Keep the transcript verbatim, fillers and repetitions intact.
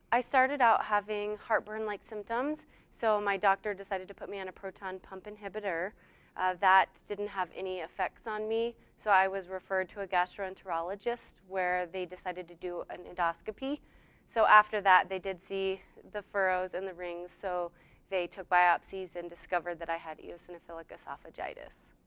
I started out having heartburn-like symptoms, so my doctor decided to put me on a proton pump inhibitor. Uh, that didn't have any effects on me, so I was referred to a gastroenterologist where they decided to do an endoscopy. So after that, they did see the furrows and the rings, so they took biopsies and discovered that I had eosinophilic esophagitis.